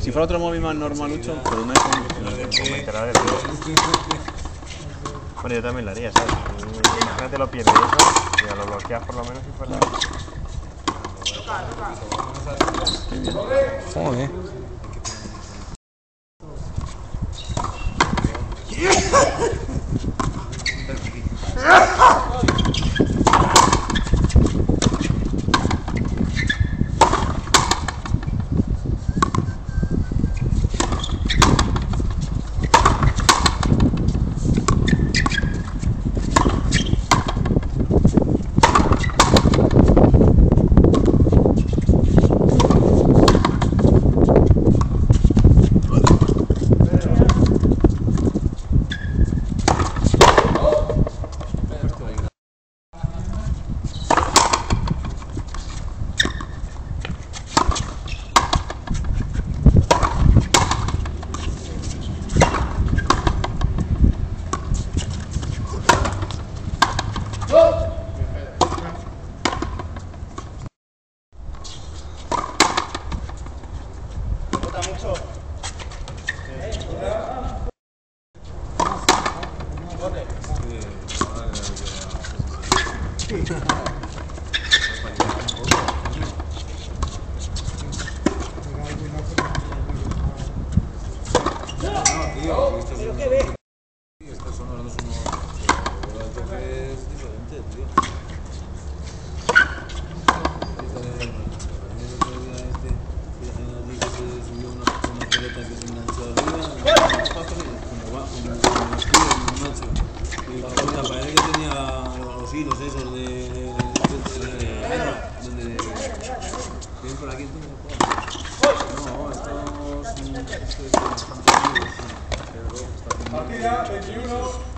Si fuera otro móvil más normalucho, pero no es un... Bueno, yo también lo haría, ¿sabes? Imagínate lo pierdes eso, y ya lo bloqueas por lo menos si fuera... Joder. Estos son los dos unos toques diferentes, tío. Que se subió una pelota que se enganchó arriba, como escudo en un macho. Y la pared que tenía los hilos esos de donde vienen por aquí entonces. No, estos son bastante amigos. Partida 21.